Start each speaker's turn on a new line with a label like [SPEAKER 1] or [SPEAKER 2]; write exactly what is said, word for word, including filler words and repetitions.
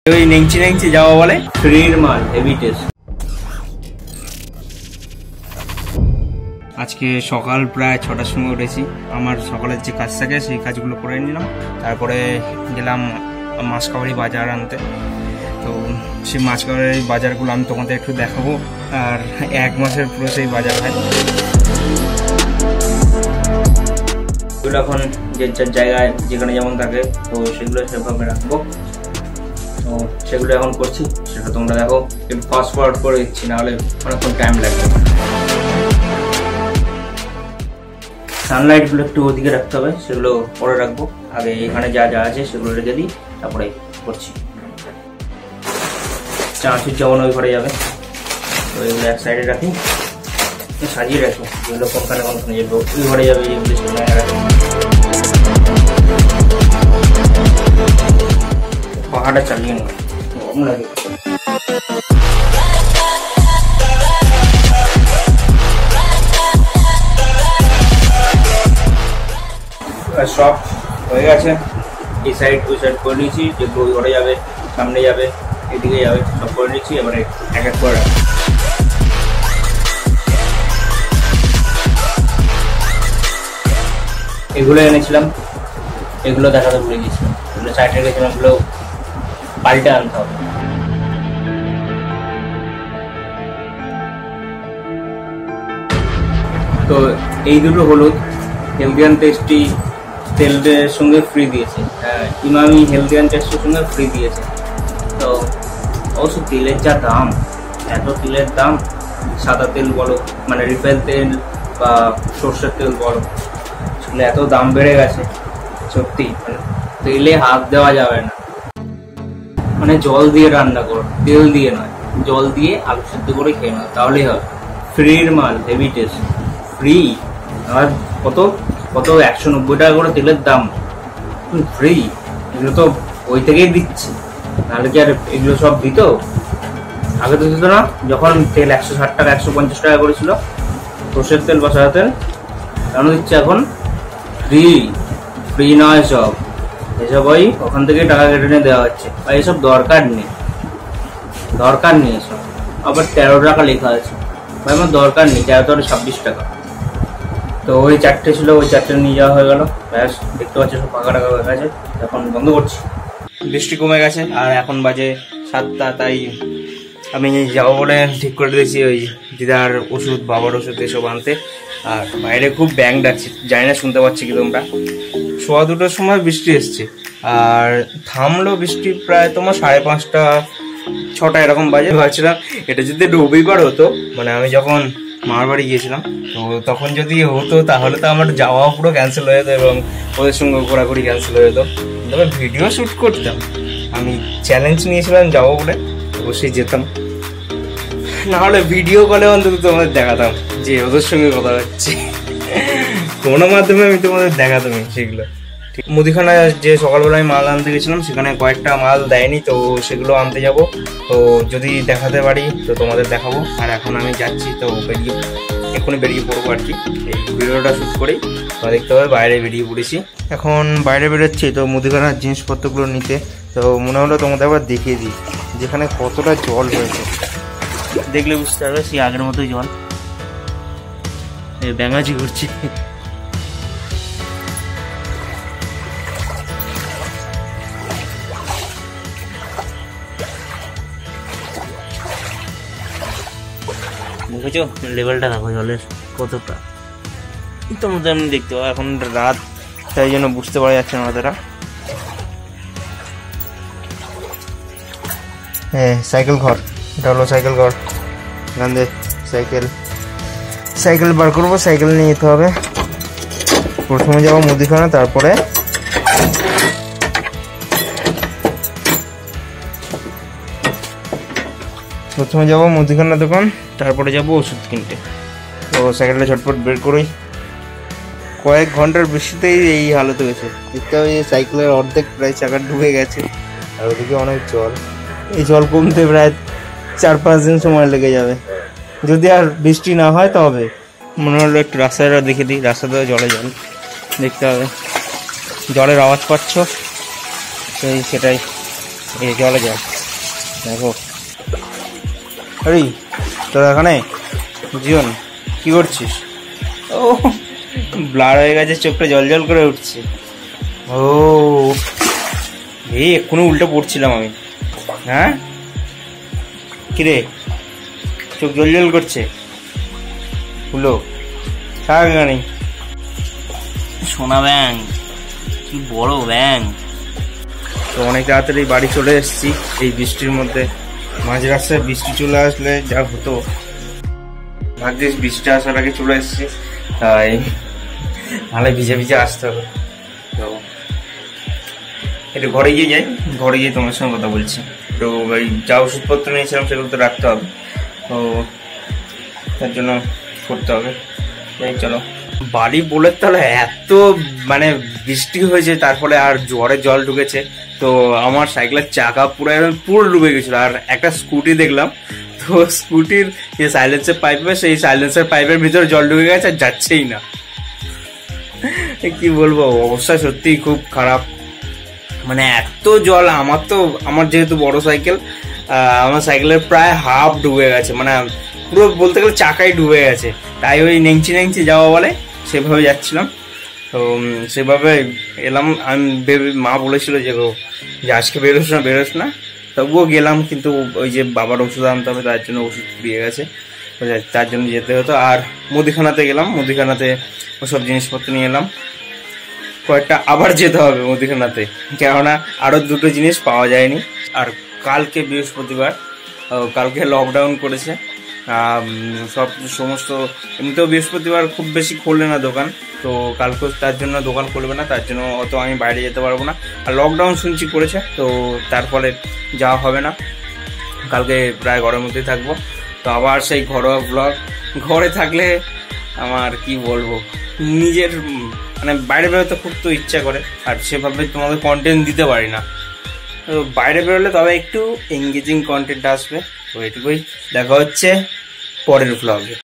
[SPEAKER 1] ওই নেংচি নেংচি যাওয়া বলে ফ্রির মাল হেভি টেস্ট। আজকে সকাল প্রায় ছটার সময় উঠেছি। আমার সকালের যে কাজ থাকে সেই কাজগুলো করে নিলাম, তারপরে গেলাম মাছকাবাড়ি বাজার আনতে। তো সেই মাছকাবাড়ি বাজারগুলো আমি তোমাদের একটু দেখাবো, আর এক মাসের পুরো সেই বাজার হয়। এগুলো এখন যে যার জায়গায় যেখানে যেমন থাকে তো সেগুলো সেভাবে রাখবো। তো সেগুলো এখন করছি, সেটা তোমরা দেখো। একটু ফাস্ট ফরওয়ার্ড করে দিচ্ছি, নাহলে অনেকক্ষণ টাইম লাগবে। সানলাইটগুলো একটু ওদিকে রাখতে হবে, সেগুলো পরে রাখবো। আগে এখানে যা যা আছে সেগুলো রেখে দিই, তারপরে করছি। চানাচুর যেমন ওই ঘরে যাবে, তো এগুলো এক সাইডে রাখি, সাজিয়ে রাখি। এগুলো কোনখানে কোনখানে যাবে, ওই ঘরে যাবে, এগুলো সেগুলো রাখি। পাহাড়টা চালিয়ে নেব, গরম লাগে। সব হয়ে গেছে, এই সাইড ওই সাইড করে নিয়েছি। যেগুলো ওই ঘরে যাবে, সামনে যাবে, এদিকে যাবে, সব করে নিচ্ছি। এবারে এক এক করে এগুলো এনেছিলাম, এগুলো দেখাতে ভুলে গেছিলাম। এগুলো সাইডে গেছিলাম, এগুলো পাল্টে আনতে হবে। তো এই দুটো হলুদ হেলদি অ্যান্ড টেস্টি তেলের সঙ্গে ফ্রি দিয়েছে। হ্যাঁ, ইমামি হেলদি অ্যান্ড টেস্টির সঙ্গে ফ্রি দিয়েছে। তো অবশ্য তেলের যা দাম, এত তেলের দাম, সাদা তেল বলো, মানে রিফাইন তেল বা সর্ষের তেল বলো, সেগুলো এত দাম বেড়ে গেছে, সত্যি মানে তেলে হাত দেওয়া যাবে না। মানে জল দিয়ে রান্না করো, তেল দিয়ে নয়, জল দিয়ে আলু সিদ্ধ করে খেয়ে নাও, তাহলেই হবে। ফ্রির মাল, হেভি টেস্ট, ফ্রি। আর কত কত একশো নব্বই টাকা করে তেলের দাম, ফ্রি। এগুলো তো ওই থেকেই দিচ্ছে, নাহলে কি আর এগুলো সব দিত? আগে তো দিত না। যখন তেল একশো ষাট টাকা একশো পঞ্চাশ টাকা করেছিল সর্ষের তেল বা সাদা তেল, কেন দিচ্ছে এখন? ফ্রি। ফ্রি নয় সব, এসব ওই ওখান থেকে টাকা কেটে নিয়ে দেওয়া হচ্ছে। বা এসব দরকার নেই, দরকার নেই এসব। আবার তেরো টাকা লেখা আছে, ভাই আমার দরকার নেই। তেরো তেরো ছাব্বিশ টাকা। তো ওই চারটে ছিল, ওই চারটে নিয়ে যাওয়া হয়ে গেল। ব্যাস, দেখতে পাচ্ছি সব ফাঁকা টাকা হয়ে গেছে। এখন বন্ধ করছি। বৃষ্টি কমে গেছে আর এখন বাজে সাতটা। তাই আমি যাবো বলে ঠিক করে দিয়েছি ওই দিদার ওষুধ, বাবার ওষুধ এসব আনতে। আর বাইরে খুব ব্যাং ডাকছে, জানি না শুনতে পাচ্ছি কি তোমরা। সোয়া দুটোর সময় বৃষ্টি এসছে, আর থামলো বৃষ্টি প্রায় তোমার সাড়ে পাঁচটা ছটা এরকম বাজে। ভাবছিলাম এটা যদি রবিবার হতো, মানে আমি যখন মামার বাড়ি গিয়েছিলাম, তো তখন যদি হতো তাহলে তো আমার যাওয়া পুরো ক্যান্সেল হয়ে যেত এবং ওদের সঙ্গে ঘোরাঘুরি ক্যান্সেল হয়ে যেত। তবে ভিডিও শ্যুট করতাম, আমি চ্যালেঞ্জ নিয়েছিলাম যাবো বলে, অবশ্যই যেতাম। না হলে ভিডিও কলে অন্তত তোমাদের দেখাতাম যে ওদের সঙ্গে কথা হচ্ছে, কোনো মাধ্যমে আমি তোমাদের দেখাতাম সেগুলো। মুদিখানা যে সকালবেলা আমি মাল আনতে গেছিলাম, সেখানে কয়েকটা মাল দেয়নি, তো সেগুলো আনতে যাব। তো যদি দেখাতে পারি তো তোমাদের দেখাবো। আর এখন আমি যাচ্ছি, তো বেরিয়ে এক্ষুনি বেরিয়ে পড়বো আর কি। এই ভিডিওটা শ্যুট করেই তোমরা দেখতে হবে বাইরে বেরিয়ে পড়েছি। এখন বাইরে বেরোচ্ছি তো মুদিখানার জিনিসপত্রগুলো নিতে। তো মনে হলো তোমাদের আবার দেখিয়ে দিই যেখানে কতটা জল হয়েছে। দেখলে বুঝতে পারবে সেই আগের মতোই জল, ব্যাঙাচি ঘুরছি। দেখেছো লেভেলটা, দেখো জলের কতটা। তোমাদের আমি দেখতে পাবো, এখন রাত, তাই জন্য বুঝতে পারা যাচ্ছে না অতটা। হ্যাঁ, সাইকেল ঘর, এটা হলো সাইকেল ঘর। এখান থেকে সাইকেল সাইকেল বার করবো, সাইকেল নিয়ে যেতে হবে। প্রথমে যাবো মুদিখানা, তারপরে প্রথমে যাবো মুদিখানা দোকান, তারপরে যাবো ওষুধ কিনতে। তো সাইকেলটা ঝটপট বের করেই, কয়েক ঘন্টার বৃষ্টিতেই এই হালত হয়েছে। দেখতে হবে যে সাইকেলের অর্ধেক প্রায় চাকা ডুবে গেছে, আর ওদিকে অনেক জল। এই জল কমতে প্রায় চার পাঁচ দিন সময় লেগে যাবে, যদি আর বৃষ্টি না হয় তবে। মনে হলো একটু রাস্তাটা দেখে দিই, রাস্তাতে জলে জল দেখতে হবে। জলের আওয়াজ পাচ্ছ, সেই সেটাই এই জলে জল। দেখো আরে তোর এখানে জীবন কি করছিস? ও ব্লার হয়ে গেছে, চোখটা জল জল করে উঠছে। ও এই এক্ষুনি উল্টে পড়ছিলাম আমি। হ্যাঁ কিরে চোখ জল জল করছে? হলো থাক গানি। সোনা ব্যাং, কি বড় ব্যাং। তো অনেক তাড়াতাড়ি বাড়ি চলে এসেছি এই বৃষ্টির মধ্যে। মাঝ রাস্তায় বৃষ্টি চলে আসলে যা হতো, ভাগ্যিস বৃষ্টি আসার আগে চলে এসেছি, তাই নাহলে ভিজে ভিজে আসতে হবে। তো একটু ঘরে গিয়ে যাই, ঘরে গিয়ে তোমার সঙ্গে কথা বলছি। তো ওই যা ওষুধপত্র নিয়েছিলাম সেগুলো তো রাখতে হবে, তো তার জন্য করতে হবে। যাই চলো। বাড়ি বলে তাহলে এত মানে বৃষ্টি হয়েছে, তারপরে আর জ্বরে জল ঢুকেছে, তো আমার সাইকেলের চাকা পুরো একদম পুরো ডুবে গেছিল। আর একটা স্কুটি দেখলাম, তো স্কুটির যে সাইলেন্সার পাইপ, সেই সাইলেন্সার পাইপের ভিতরে জল ঢুকে গেছে আর যাচ্ছেই না। কি বলবো, অবস্থা সত্যি খুব খারাপ। মানে এত জল, আমার তো আমার যেহেতু বড় সাইকেল, আমার সাইকেলের প্রায় হাফ ডুবে গেছে, মানে পুরো বলতে গেলে চাকাই ডুবে গেছে। তাই ওই নেংচি নেংচি যাওয়া বলে সেভাবে যাচ্ছিলাম। তো সেভাবে এলাম। আমি ভেবে, মা বলেছিল যে যে আজকে বেরোস না বেরোস না, তবুও গেলাম। কিন্তু ওই যে বাবার ওষুধ আনতে হবে, তার জন্য ওষুধ দিয়ে গেছে, তার জন্য যেতে হতো। আর মুদিখানাতে গেলাম, মুদিখানাতে ওসব জিনিসপত্র নিয়ে এলাম। কয়েকটা আবার যেতে হবে মুদিখানাতে, কেননা আরো দুটো জিনিস পাওয়া যায়নি। আর কালকে বৃহস্পতিবার, কালকে লকডাউন করেছে সব সমস্ত। এমনিতেও বৃহস্পতিবার খুব বেশি খুলবে না দোকান, তো কালকে তার জন্য দোকান খুলবে না, তার জন্য অত আমি বাইরে যেতে পারবো না। আর লকডাউন শুনছি করেছে, তো তার ফলে যাওয়া হবে না। কালকে প্রায় ঘরের মধ্যেই থাকবো। তো আবার সেই ঘরোয়া ব্লগ, ঘরে থাকলে আমার কি বলবো, নিজের মানে বাইরে বেরোতে খুব তো ইচ্ছা করে, আর সেভাবে তোমাদের কন্টেন্ট দিতে পারি না। তো বাইরে বেরোলে তবে একটু এঙ্গেজিং কন্টেন্ট আসবে। তো এটুকুই, দেখা হচ্ছে পরের ব্লগে।